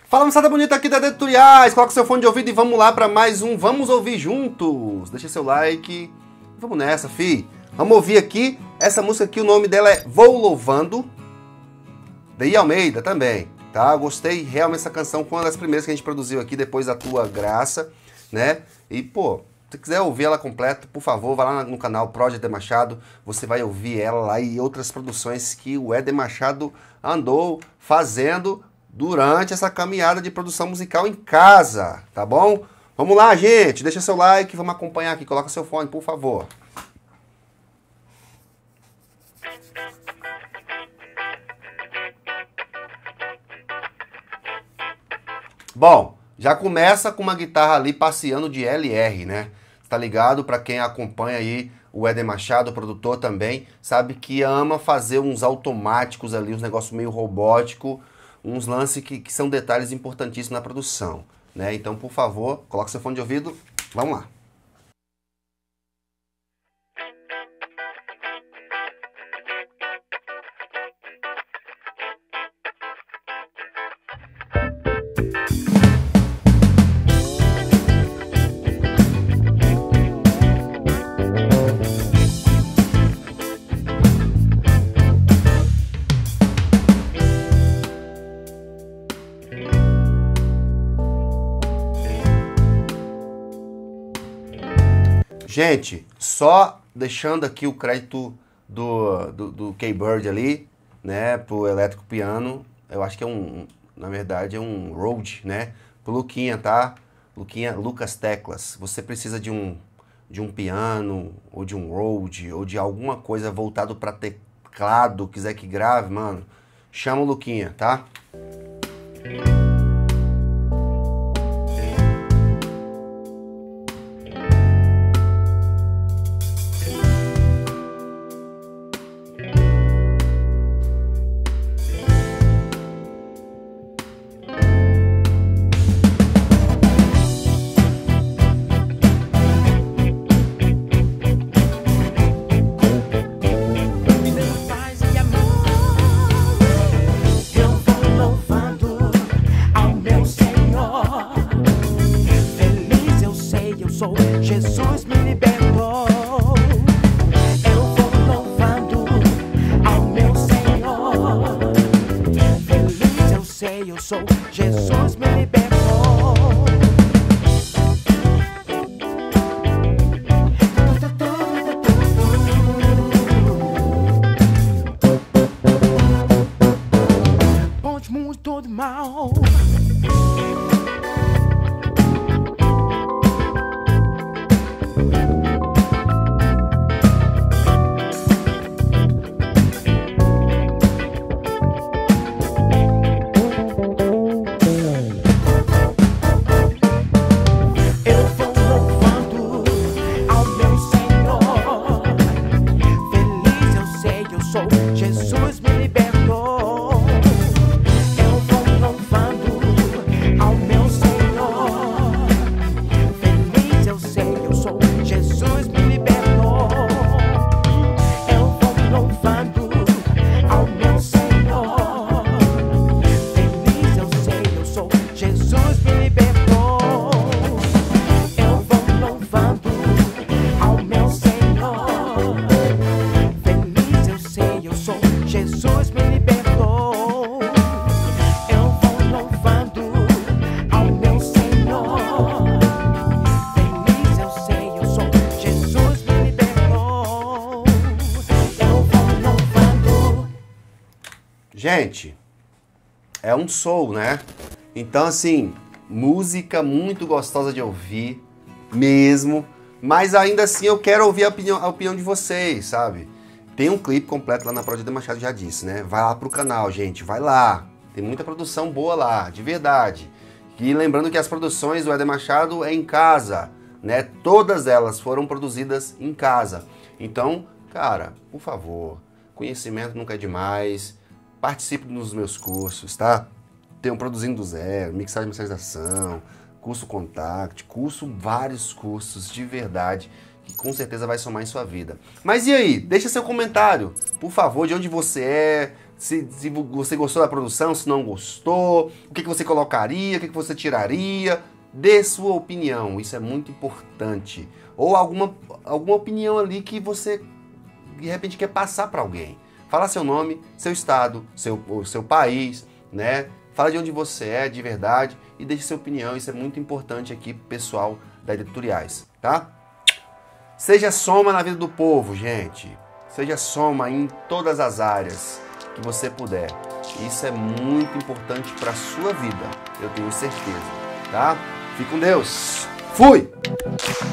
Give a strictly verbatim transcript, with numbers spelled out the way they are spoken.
Fala, moçada bonita aqui da Dedo Tutoriais, coloca seu fone de ouvido e vamos lá para mais um Vamos Ouvir Juntos. Deixa seu like, vamos nessa, fi. Vamos ouvir aqui, essa música aqui, o nome dela é Vou Louvando, de Almeida também, tá? Gostei realmente dessa canção, foi uma das primeiras que a gente produziu aqui, depois da Tua Graça, né? E, pô, se quiser ouvir ela completa, por favor, vai lá no canal Prod Eder Machado, você vai ouvir ela lá e outras produções que o Eder Machado andou fazendo durante essa caminhada de produção musical em casa, tá bom? Vamos lá, gente, deixa seu like, vamos acompanhar aqui, coloca seu fone, por favor. Bom, já começa com uma guitarra ali passeando de L R, né? Tá ligado? Pra quem acompanha aí o Eder Machado, o produtor também, sabe que ama fazer uns automáticos ali, uns negócios meio robótico, uns lances que, que são detalhes importantíssimos na produção, né? Então, por favor, coloque seu fone de ouvido, vamos lá. Gente, só deixando aqui o crédito do, do, do K-Bird ali, né, pro elétrico piano, eu acho que é um, na verdade é um Rode, né, pro Luquinha, tá? Luquinha, Lucas Teclas, você precisa de um, de um piano, ou de um Rode, ou de alguma coisa voltado para teclado, quiser que grave, mano, chama o Luquinha, tá? Jesus me libertou. Eu vou louvando ao meu Senhor. Feliz eu sei, eu sou. Jesus me libertou. Bom de muito de mal. Jesus me libertou. Eu vou louvando ao meu Senhor. Feliz eu sei, eu sou. Jesus me libertou. Eu vou louvando ao meu Senhor. Feliz eu sei, eu sou. Jesus me libertou. Eu vou louvando ao meu Senhor. Feliz eu sei, eu sou. Jesus me libertou. Eu vou louvando ao meu Senhor. Feliz eu sei, eu sou. Jesus me libertou. Eu vou louvando. Gente, é um soul, né? Então, assim, música muito gostosa de ouvir, mesmo. Mas ainda assim eu quero ouvir a opinião, a opinião de vocês, sabe? Tem um clipe completo lá na Prod Eder Machado, já disse, né? Vai lá pro canal, gente, vai lá. Tem muita produção boa lá, de verdade. E lembrando que as produções do Eder Machado é em casa, né? Todas elas foram produzidas em casa. Então, cara, por favor, conhecimento nunca é demais. Participe dos meus cursos, tá? Tem um Produzindo do Zero, mixagem e masterização, curso Contact, curso, vários cursos de verdade, que com certeza vai somar em sua vida. Mas e aí? Deixa seu comentário, por favor, de onde você é, se, se você gostou da produção, se não gostou, o que, que você colocaria, o que, que você tiraria. Dê sua opinião, isso é muito importante. Ou alguma, alguma opinião ali que você, de repente, quer passar para alguém. Fala seu nome, seu estado, seu, seu país, né? Fala de onde você é, de verdade, e deixe sua opinião. Isso é muito importante aqui pro pessoal da Editoriais, tá? Seja soma na vida do povo, gente. Seja soma em todas as áreas que você puder. Isso é muito importante para sua vida, eu tenho certeza, tá? Fique com Deus. Fui!